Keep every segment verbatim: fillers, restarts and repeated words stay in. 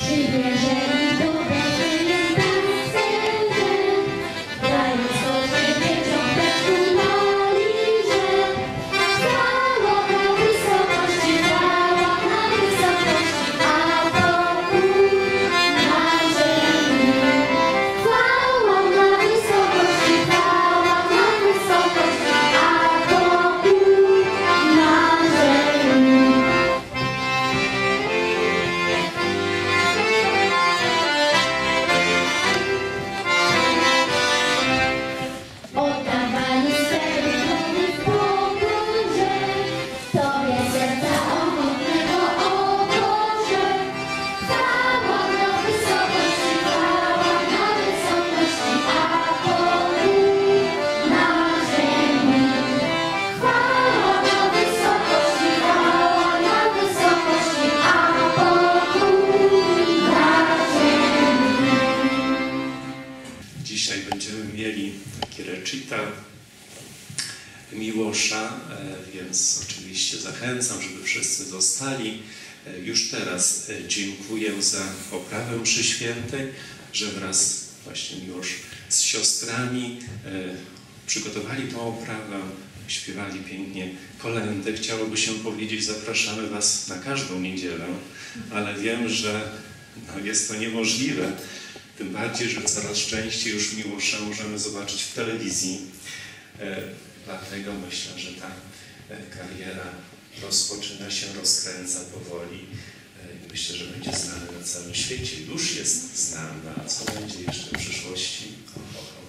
Miłosza, więc oczywiście zachęcam, żeby wszyscy zostali. Już teraz dziękuję za oprawę mszy świętej, że wraz właśnie Miłosz z siostrami przygotowali tą oprawę, śpiewali pięknie kolędy. Chciałoby się powiedzieć, zapraszamy Was na każdą niedzielę, ale wiem, że no, jest to niemożliwe. Tym bardziej, że coraz częściej już Miłosza możemy zobaczyć w telewizji. Dlatego myślę, że ta kariera rozpoczyna się, rozkręca powoli. Myślę, że będzie znany na całym świecie. Już jest znany, a co będzie jeszcze w przyszłości? O, o, o.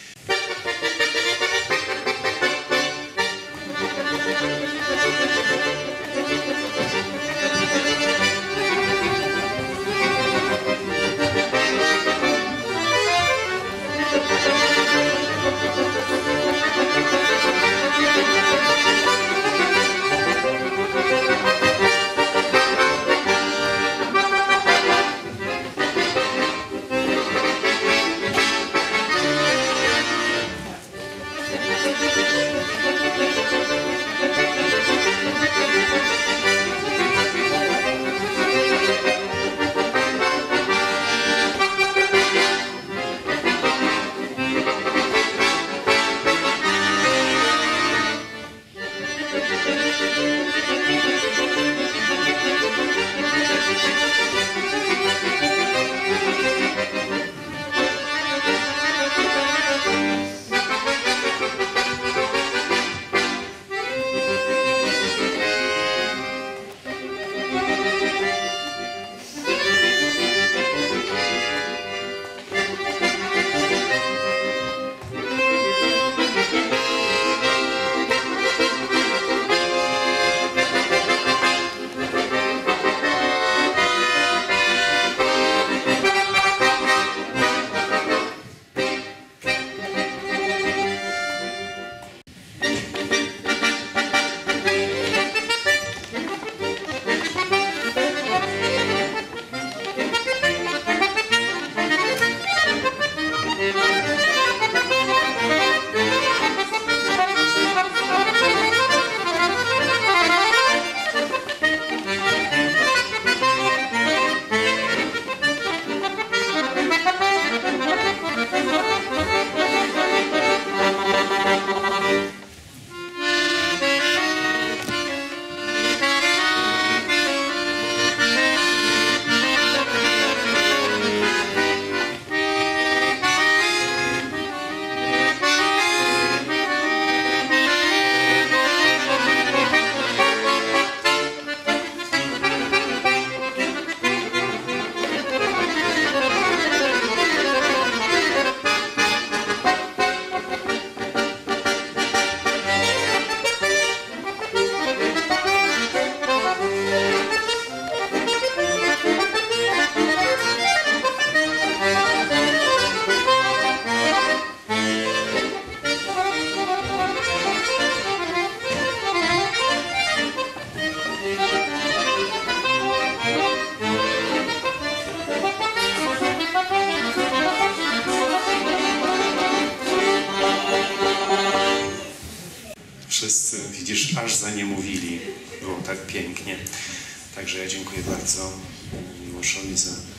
Wszyscy, widzisz, aż za nie mówili. Było tak pięknie. Także ja dziękuję bardzo Miłoszowi za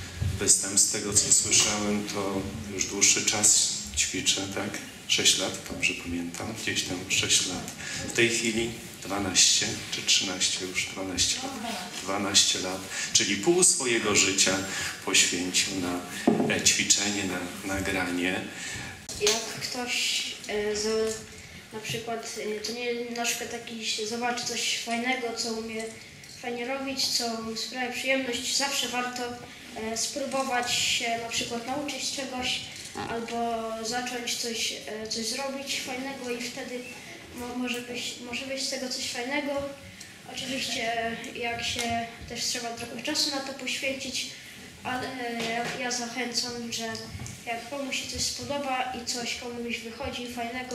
występ. Z tego, co słyszałem, to już dłuższy czas ćwiczę, tak? sześć lat, dobrze pamiętam, gdzieś tam sześć lat. W tej chwili dwanaście czy trzynaście, już dwanaście lat. dwanaście lat, czyli pół swojego życia poświęcił na ćwiczenie, na nagranie. Jak ktoś e, z, na przykład, e, to nie na przykład jakiś zobaczy coś fajnego, co umie fajnie robić, co mu sprawia przyjemność, zawsze warto e, spróbować się na przykład nauczyć czegoś albo zacząć coś, e, coś zrobić fajnego i wtedy mo, może, być, może być z tego coś fajnego. Oczywiście jak się też trzeba trochę czasu na to poświęcić, ale ja zachęcam, że jak komuś się coś spodoba i coś komuś wychodzi fajnego,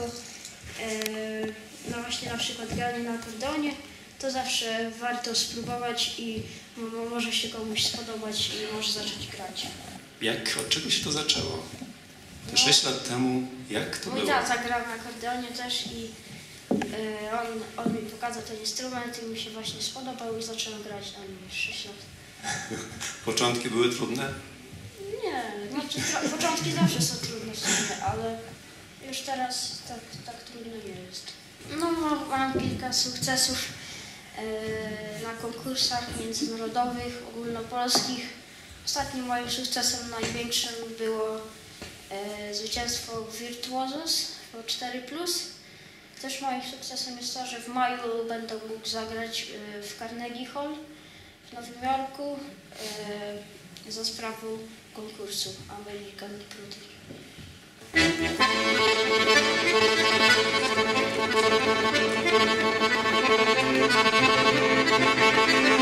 no właśnie na przykład granie na akordeonie, to zawsze warto spróbować i może się komuś spodobać i może zacząć grać. Jak, od czego się to zaczęło? Te No, sześć lat temu, jak to mój było? tata grał na akordeonie też i on, on mi pokazał ten instrument i mi się właśnie spodobał i zacząłem grać na nim już sześć lat. Początki były trudne? Nie, znaczy tro- początki zawsze są trudne w sumie, ale już teraz tak, tak trudno nie jest. No mam, mam kilka sukcesów e, na konkursach międzynarodowych, ogólnopolskich. Ostatnim moim sukcesem największym było e, zwycięstwo w Virtuosos po cztery plus. Też moim sukcesem jest to, że w maju będę mógł zagrać e, w Carnegie Hall w Nowym Jorku e, za sprawą konkursu American Prodigy.